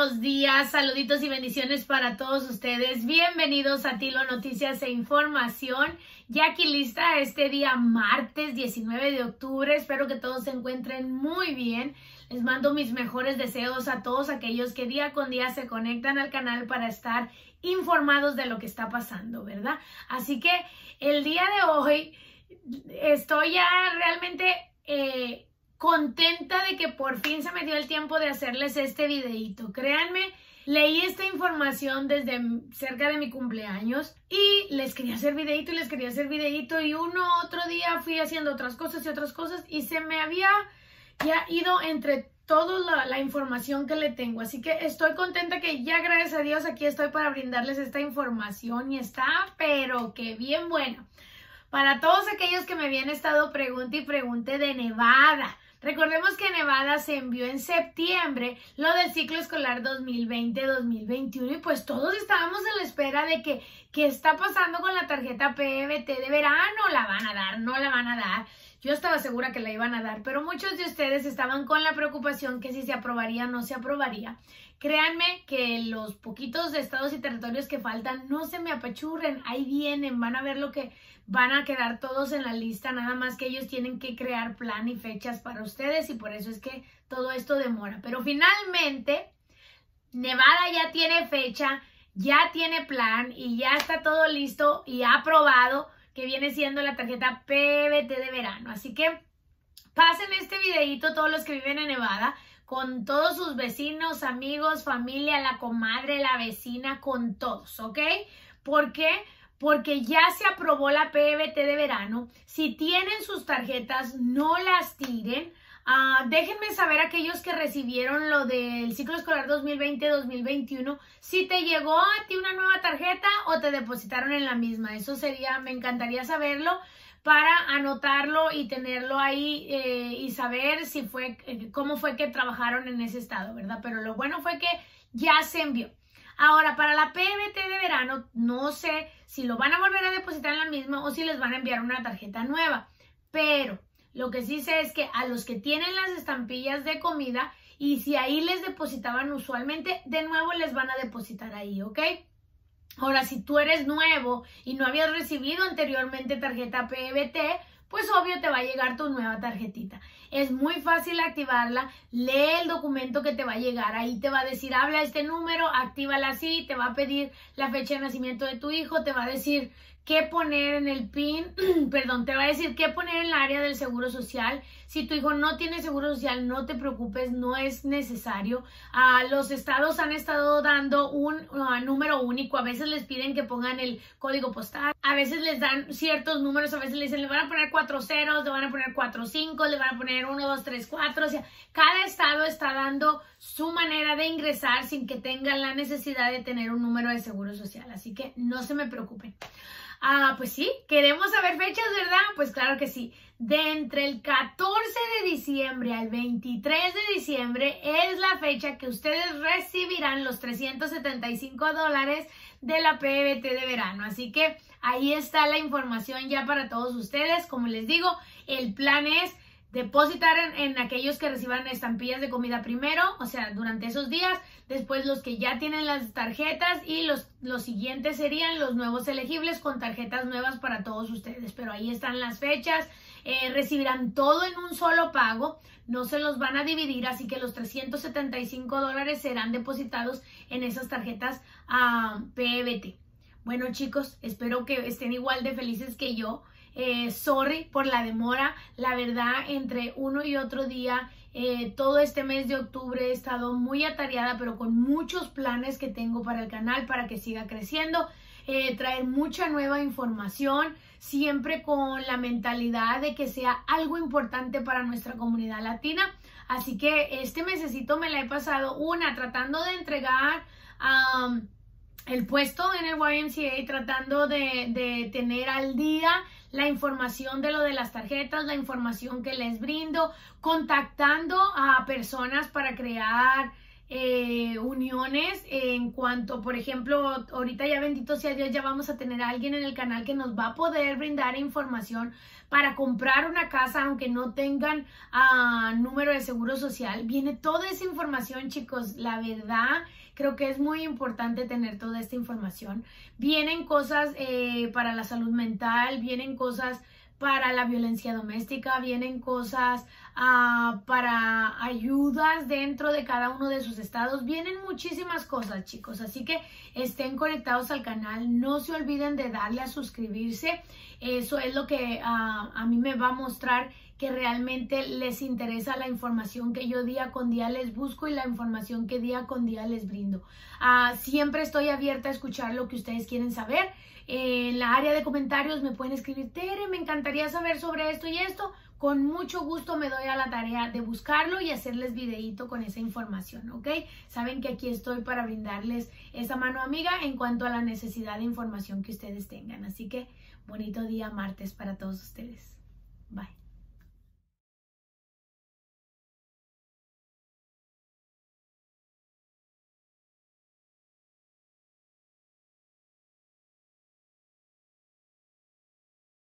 buenos días, saluditos y bendiciones para todos ustedes. Bienvenidos a Tilo Noticias e Información. Ya aquí lista este día martes 19 de octubre. Espero que todos se encuentren muy bien. Les mando mis mejores deseos a todos aquellos que día con día se conectan al canal para estar informados de lo que está pasando, ¿verdad? Así que el día de hoy estoy ya realmente contenta de que por fin se me dio el tiempo de hacerles este videito. Créanme, leí esta información desde cerca de mi cumpleaños y les quería hacer videito y otro día fui haciendo otras cosas y se me había ya ido entre toda la información que le tengo. Así que estoy contenta que ya, gracias a Dios, aquí estoy para brindarles esta información y está pero que bien buena. Para todos aquellos que me habían estado pregunte de Nevada. Recordemos que Nevada se envió en septiembre lo del ciclo escolar 2020-2021 y pues todos estábamos en la espera de qué está pasando con la tarjeta PBT de verano. ¿La van a dar? ¿No la van a dar? Yo estaba segura que la iban a dar, pero muchos de ustedes estaban con la preocupación que si se aprobaría o no se aprobaría. Créanme que los poquitos estados y territorios que faltan no se me apachurren, ahí vienen, van a ver lo que van a quedar todos en la lista, nada más que ellos tienen que crear plan y fechas para ustedes y por eso es que todo esto demora. Pero finalmente Nevada ya tiene fecha, ya tiene plan y ya está todo listo y aprobado, que viene siendo la tarjeta PBT de verano. Así que pasen este videito todos los que viven en Nevada con todos sus vecinos, amigos, familia, la comadre, la vecina, con todos, ¿ok? ¿Por qué? Porque ya se aprobó la PBT de verano. Si tienen sus tarjetas, no las tiren. Déjenme saber aquellos que recibieron lo del ciclo escolar 2020-2021, si te llegó a ti una nueva tarjeta o te depositaron en la misma. Eso sería, me encantaría saberlo para anotarlo y tenerlo ahí y saber si fue, cómo fue que trabajaron en ese estado, ¿verdad? Pero lo bueno fue que ya se envió. Ahora, para la PBT de verano, no sé si lo van a volver a depositar en la misma o si les van a enviar una tarjeta nueva, pero lo que sí sé es que a los que tienen las estampillas de comida y si ahí les depositaban usualmente, de nuevo les van a depositar ahí, ¿ok? Ahora, si tú eres nuevo y no habías recibido anteriormente tarjeta PBT, pues obvio te va a llegar tu nueva tarjetita. Es muy fácil activarla, lee el documento que te va a llegar, ahí te va a decir, habla este número, actívala así, te va a pedir la fecha de nacimiento de tu hijo, te va a decir qué poner en el PIN, perdón, te va a decir qué poner en el área del seguro social. Si tu hijo no tiene seguro social, no te preocupes, no es necesario. Los estados han estado dando un número único, a veces les piden que pongan el código postal, a veces les dan ciertos números, a veces les dicen, le van a poner 4 ceros, le van a poner 4 5, le van a poner 1, 2, 3, 4, o sea, cada estado está dando su manera de ingresar sin que tengan la necesidad de tener un número de seguro social, así que no se me preocupen. Pues sí, queremos saber fechas, ¿verdad? Pues claro que sí. De entre el 14 de diciembre al 23 de diciembre es la fecha que ustedes recibirán los $375 de la PBT de verano. Así que ahí está la información ya para todos ustedes. Como les digo, el plan es depositar en aquellos que reciban estampillas de comida primero, o sea, durante esos días, después los que ya tienen las tarjetas y los siguientes serían los nuevos elegibles con tarjetas nuevas para todos ustedes, pero ahí están las fechas, recibirán todo en un solo pago, no se los van a dividir, así que los $375 serán depositados en esas tarjetas PBT. Bueno chicos, espero que estén igual de felices que yo. Sorry por la demora, la verdad entre uno y otro día, todo este mes de octubre he estado muy atareada, pero con muchos planes que tengo para el canal para que siga creciendo, traer mucha nueva información, siempre con la mentalidad de que sea algo importante para nuestra comunidad latina. Así que este mesecito me la he pasado tratando de entregar el puesto en el YMCA, tratando de tener al día la información de lo de las tarjetas, la información que les brindo, contactando a personas para crear uniones en cuanto, por ejemplo, ahorita ya bendito sea Dios, ya vamos a tener a alguien en el canal que nos va a poder brindar información para comprar una casa aunque no tengan número de seguro social. Viene toda esa información, chicos, la verdad creo que es muy importante tener toda esta información. Vienen cosas para la salud mental, vienen cosas para la violencia doméstica, vienen cosas para ayudas dentro de cada uno de sus estados, vienen muchísimas cosas, chicos, así que estén conectados al canal, no se olviden de darle a suscribirse, eso es lo que a mí me va a mostrar que realmente les interesa la información que yo día con día les busco y la información que día con día les brindo. Siempre estoy abierta a escuchar lo que ustedes quieren saber. En la área de comentarios me pueden escribir: Tere, me encantaría saber sobre esto y esto. Con mucho gusto me doy a la tarea de buscarlo y hacerles videíto con esa información, ¿ok? Saben que aquí estoy para brindarles esa mano amiga en cuanto a la necesidad de información que ustedes tengan. Así que bonito día martes para todos ustedes. Bye.